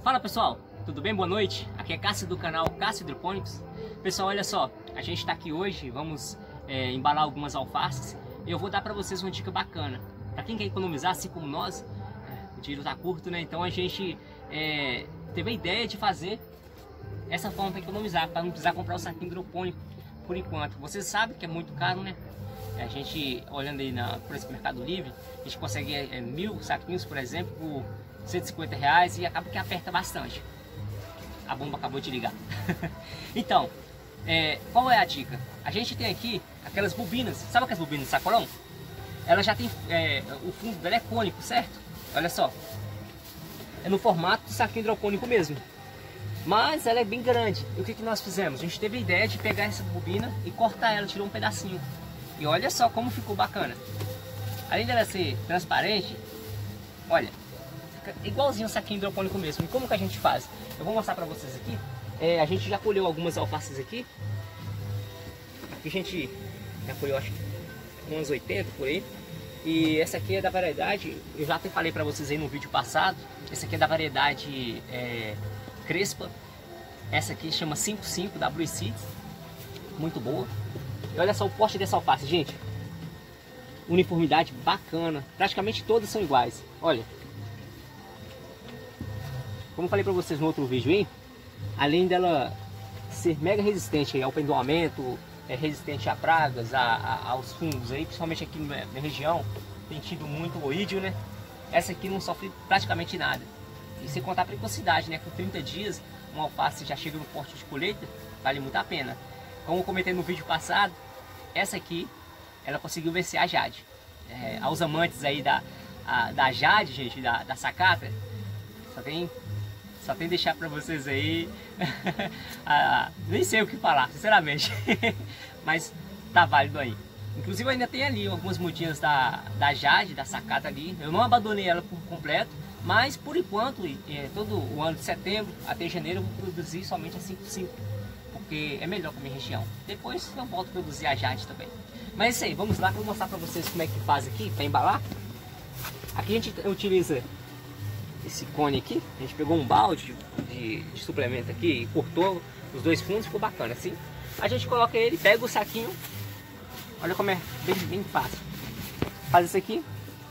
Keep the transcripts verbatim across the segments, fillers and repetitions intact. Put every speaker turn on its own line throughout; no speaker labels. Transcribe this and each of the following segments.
Fala pessoal, tudo bem? Boa noite. Aqui é Cássio do canal Cássio Hidropônicos. Pessoal, olha só, a gente está aqui hoje, vamos é, embalar algumas alfaces. E eu vou dar para vocês uma dica bacana. Para quem quer economizar, assim como nós, é, o dinheiro tá curto, né? Então a gente é, teve a ideia de fazer essa forma para economizar, para não precisar comprar o saquinho hidropônico por enquanto. Vocês sabem que é muito caro, né? A gente, olhando aí na, por esse Mercado Livre, a gente consegue é, mil saquinhos, por exemplo, por cento e cinquenta reais e acaba que aperta bastante. A bomba acabou de ligar. Então, é, qual é a dica? A gente tem aqui aquelas bobinas, sabe aquelas bobinas de sacolão? Ela já tem, é, o fundo dela é cônico, certo? Olha só, é no formato de saquinho hidropônico mesmo. Mas ela é bem grande. E o que, que nós fizemos? A gente teve a ideia de pegar essa bobina e cortar ela, tirou um pedacinho. E olha só como ficou bacana. Além dela ser transparente, olha, fica igualzinho o saquinho hidropônico mesmo. E como que a gente faz? Eu vou mostrar pra vocês aqui. É, a gente já colheu algumas alfaces aqui. Aqui a gente já colheu, acho que uns oitenta por aí. E essa aqui é da variedade, eu já até falei pra vocês aí no vídeo passado. Essa aqui é da variedade é, Crespa. Essa aqui chama cinco cinco W Seeds. Muito boa. E olha só o porte dessa alface, gente. Uniformidade bacana. Praticamente todas são iguais. Olha. Como eu falei pra vocês no outro vídeo aí, além dela ser mega resistente ao pendoamento, é resistente a pragas, a, a, aos fungos aí, principalmente aqui na minha região, tem tido muito oídio, né? Essa aqui não sofre praticamente nada. E sem contar a precocidade, né? Com trinta dias, uma alface já chega no porte de colheita, vale muito a pena. Como eu comentei no vídeo passado, essa aqui, ela conseguiu vencer a Jade. É, aos amantes aí da, a, da Jade, gente, da, da Sacatra, só tem, só tem deixar pra vocês aí, ah, nem sei o que falar, sinceramente, mas tá válido aí. Inclusive ainda tem ali algumas mudinhas da, da Jade, da Sacatra ali, eu não abandonei ela por completo, mas por enquanto, é, todo o ano de setembro até janeiro eu vou produzir somente a cinco cinco. Porque é melhor para minha região. Depois eu volto a produzir a Jade também. Mas é isso aí, vamos lá que eu vou mostrar para vocês como é que faz aqui para embalar. Aqui a gente utiliza esse cone aqui. A gente pegou um balde de, de suplemento aqui e cortou os dois fundos, ficou bacana assim. A gente coloca ele, pega o saquinho. Olha como é bem, bem fácil. Faz isso aqui.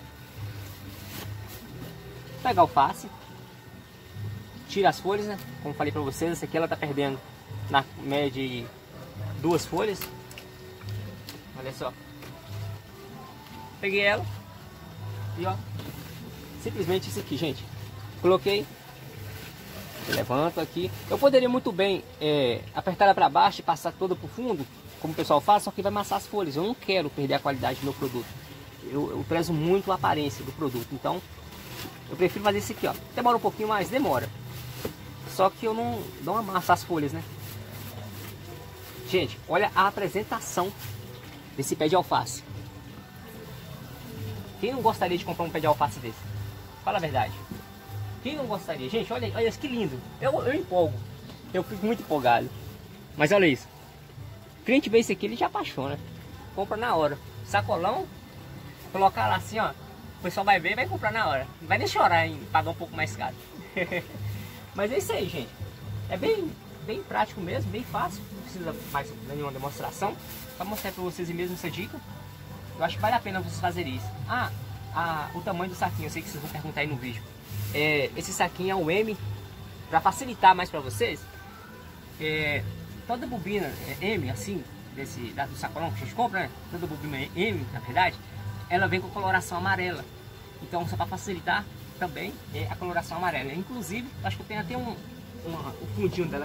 Pega a alface. Tira as folhas, né? Como falei para vocês, essa aqui ela tá perdendo na média de duas folhas. Olha só. Peguei ela e ó, simplesmente isso aqui, gente. Coloquei, levanto aqui. Eu poderia muito bem é, apertar ela para baixo e passar toda pro fundo, como o pessoal faz, só que vai amassar as folhas. Eu não quero perder a qualidade do meu produto. Eu, eu prezo muito a aparência do produto, então eu prefiro fazer isso aqui, ó. Demora um pouquinho mais, demora. Só que eu não, não amasso as folhas, né? Gente, olha a apresentação desse pé de alface. Quem não gostaria de comprar um pé de alface desse? Fala a verdade. Quem não gostaria? Gente, olha, olha que lindo. Eu, eu empolgo. Eu fico muito empolgado. Mas olha isso. O cliente vê esse aqui, ele já apaixona. Compra na hora. Sacolão. Colocar lá assim, ó. O pessoal vai ver e vai comprar na hora. Não vai nem chorar em pagar um pouco mais caro. Mas é isso aí, gente. É bem... bem prático mesmo, bem fácil, não precisa mais de nenhuma demonstração, para mostrar para vocês mesmo essa dica. Eu acho que vale a pena vocês fazerem isso. Ah, ah, o tamanho do saquinho, eu sei que vocês vão perguntar aí no vídeo. É, esse saquinho é um M, para facilitar mais para vocês. É, toda bobina é M, assim, desse, da, do sacolão que a gente compra, né? Toda bobina é M, na verdade, ela vem com coloração amarela. Então, só para facilitar também é a coloração amarela. Inclusive, acho que eu tenho até um, uma, o fundinho dela.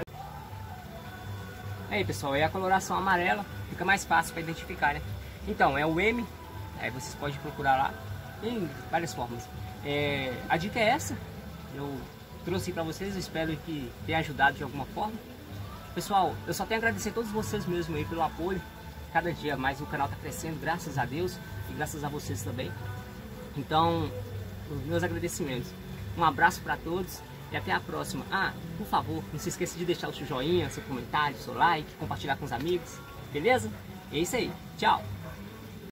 Aí pessoal, é a coloração amarela, fica mais fácil para identificar, né? Então, é o M, aí vocês podem procurar lá, tem várias formas. É, a dica é essa, eu trouxe para vocês, eu espero que tenha ajudado de alguma forma. Pessoal, eu só tenho a agradecer a todos vocês mesmo aí pelo apoio, cada dia mais o canal está crescendo, graças a Deus, e graças a vocês também. Então, os meus agradecimentos. Um abraço para todos. E até a próxima. Ah, por favor, não se esqueça de deixar o seu joinha, seu comentário, seu like, compartilhar com os amigos. Beleza? É isso aí. Tchau!